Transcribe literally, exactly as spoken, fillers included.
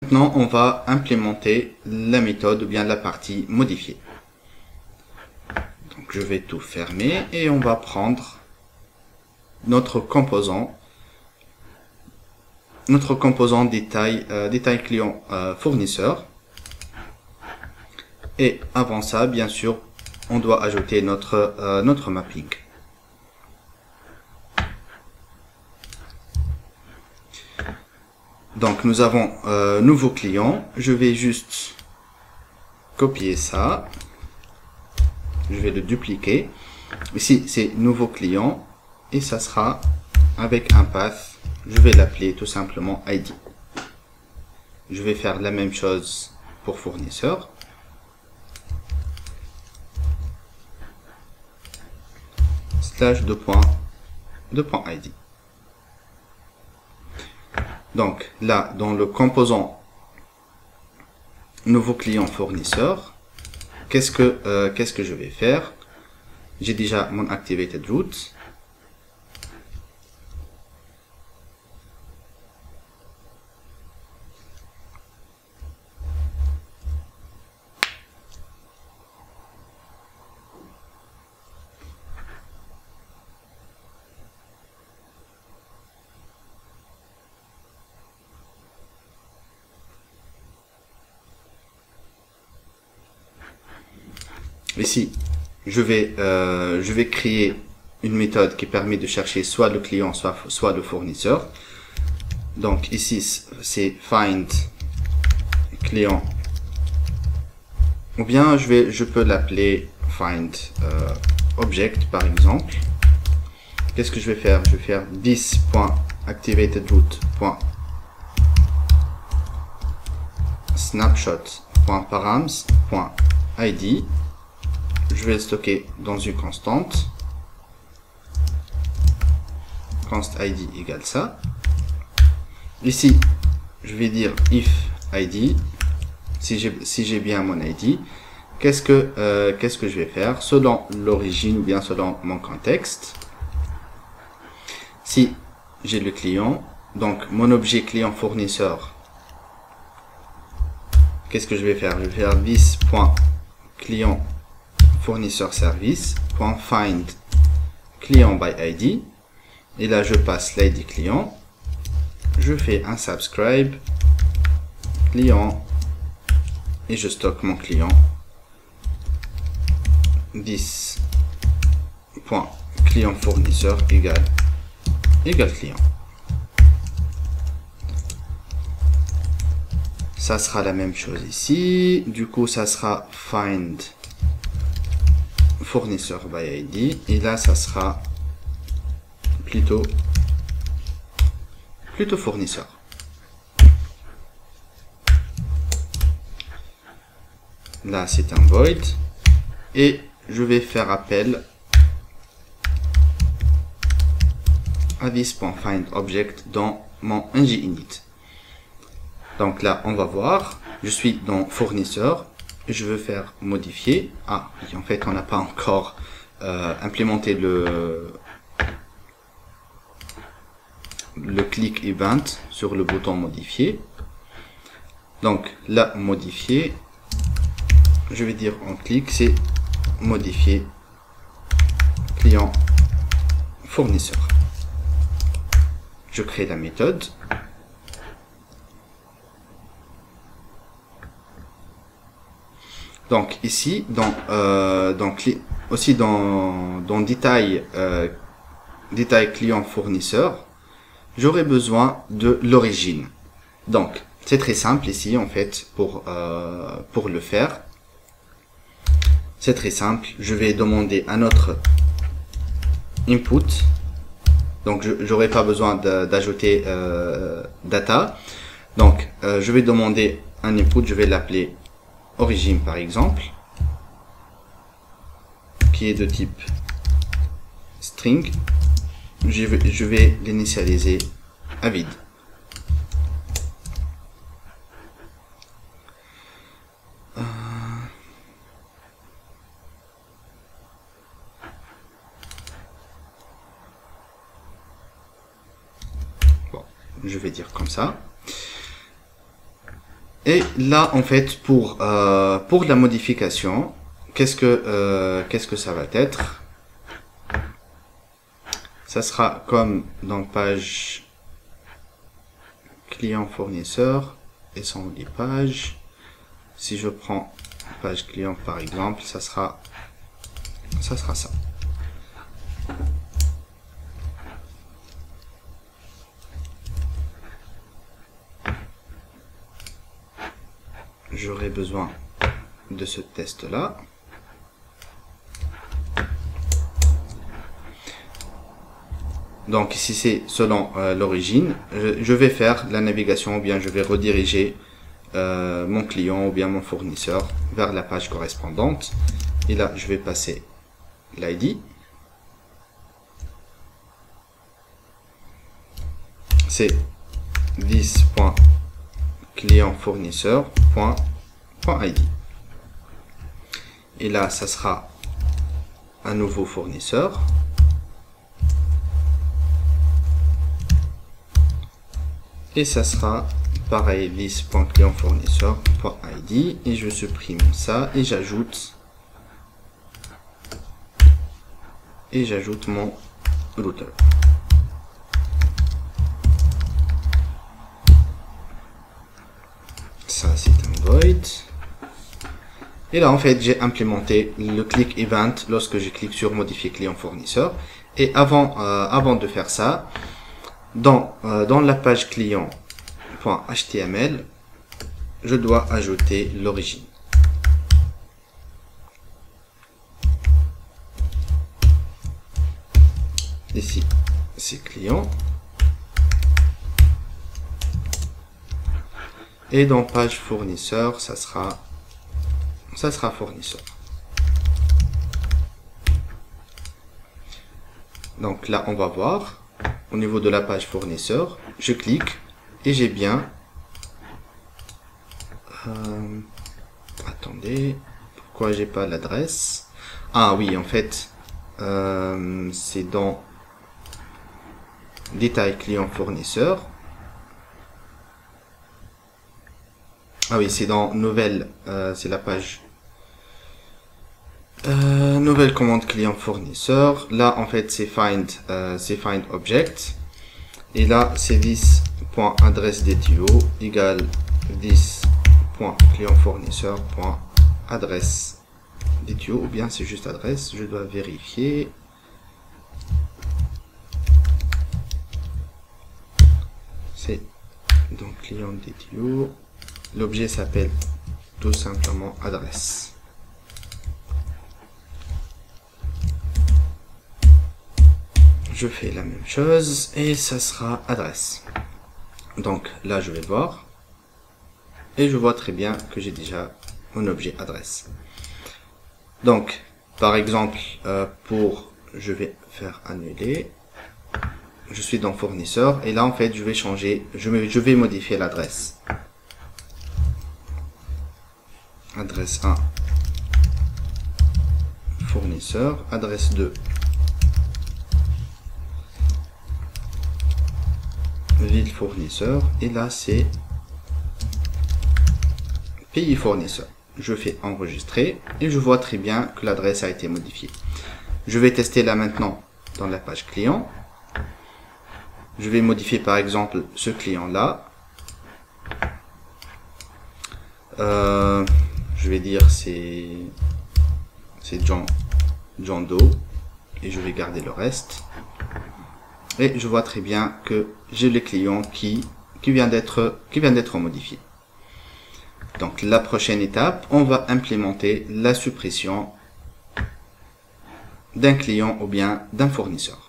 Maintenant, on va implémenter la méthode ou bien la partie modifiée. Donc, je vais tout fermer et on va prendre notre composant, notre composant détail, euh, détail client euh, fournisseur. Et avant ça, bien sûr, on doit ajouter notre, euh, notre mapping. Donc, nous avons euh, nouveau client. Je vais juste copier ça. Je vais le dupliquer. Ici, c'est nouveau client. Et ça sera avec un path. Je vais l'appeler tout simplement I D. Je vais faire la même chose pour fournisseur. Slash deux points, deux points I D. Donc là, dans le composant nouveau client fournisseur, qu'est-ce que euh, qu'est-ce que je vais faire? J'ai déjà mon activated route. Ici, je vais, euh, je vais créer une méthode qui permet de chercher soit le client, soit, soit le fournisseur. Donc ici, c'est find client. Ou bien je vais, je peux l'appeler find euh, object par exemple. Qu'est-ce que je vais faire? Je vais faire this.activatedroute.snapshot.params.id. Je vais le stocker dans une constante. Const id égale ça. Ici, je vais dire if id. Si j'ai si j'ai bien mon I D, qu'est-ce que euh, qu'est-ce que je vais faire selon l'origine ou bien selon mon contexte. Si j'ai le client, donc mon objet client fournisseur, qu'est-ce que je vais faire? Je vais faire this.client fournisseur service.find client by I D. Et là, je passe l'I D client. Je fais un subscribe client et je stocke mon client. this.client fournisseur égale égale client. Ça sera la même chose ici. Du coup, ça sera find fournisseur by I D. Et là, ça sera plutôt plutôt fournisseur. Là, c'est un void. Et je vais faire appel à this.findObject dans mon ngInit. Donc là, on va voir. Je suis dans fournisseur. Je veux faire modifier. Ah, oui, en fait, on n'a pas encore euh, implémenté le le click event sur le bouton modifier. Donc là, modifier. Je vais dire en clic, c'est modifier client fournisseur. Je crée la méthode. Donc ici, dans, euh, dans aussi dans, dans détail, euh, détail client fournisseur, j'aurai besoin de l'origine. Donc c'est très simple ici en fait pour, euh, pour le faire. C'est très simple. Je vais demander un autre input. Donc je n'aurai pas besoin d'ajouter euh, data. Donc euh, je vais demander un input. Je vais l'appeler origine par exemple, qui est de type string. Je vais, je vais l'initialiser à vide. Euh... Bon, je vais dire comme ça. Et là, en fait, pour euh, pour la modification, qu'est-ce que euh, qu'est-ce que ça va être? Ça sera comme dans page client fournisseur et son page. Si je prends page client par exemple, ça sera ça sera ça. J'aurai besoin de ce test là. Donc ici c'est selon euh, l'origine, je, je vais faire la navigation ou bien je vais rediriger euh, mon client ou bien mon fournisseur vers la page correspondante. Et là je vais passer l'I D. C'est this.client-fournisseur.id. Et là ça sera un nouveau fournisseur. Et ça sera pareil, this.client-fournisseur.id. Et je supprime ça et j'ajoute et j'ajoute mon router. Ça c'est un void. Et là en fait j'ai implémenté le click event lorsque je clique sur modifier client fournisseur. Et avant euh, avant de faire ça, dans euh, dans la page client.html, je dois ajouter l'origine. Ici c'est client. Et dans page fournisseur, ça sera ça sera fournisseur. Donc là, on va voir au niveau de la page fournisseur, je clique et j'ai bien euh, attendez, pourquoi j'ai pas l'adresse? Ah oui, en fait, euh, c'est dans détail client fournisseur. Ah oui, c'est dans nouvelle, euh, c'est la page euh, nouvelle commande client fournisseur. Là, en fait, c'est find, euh, c'est find object. Et là, c'est this.adresse.dto égale this.client fournisseur.adresse.dto, ou bien c'est juste adresse. Je dois vérifier. C'est donc client D T O. L'objet s'appelle tout simplement adresse. Je fais la même chose et ça sera adresse. Donc là je vais voir et je vois très bien que j'ai déjà mon objet adresse. Donc par exemple euh, pour je vais faire annuler. Je suis dans fournisseur et là en fait je vais changer, je, me, je vais modifier l'adresse. Adresse un fournisseur, adresse deux ville fournisseur et là c'est pays fournisseur. Je fais enregistrer et je vois très bien que l'adresse a été modifiée. Je vais tester là maintenant dans la page client. Je vais modifier par exemple ce client là. Euh, je vais dire c'est c'est John, John Doe et je vais garder le reste. Et je vois très bien que j'ai le client qui, qui vient d'être qui vient d'être modifié. Donc la prochaine étape, on va implémenter la suppression d'un client ou bien d'un fournisseur.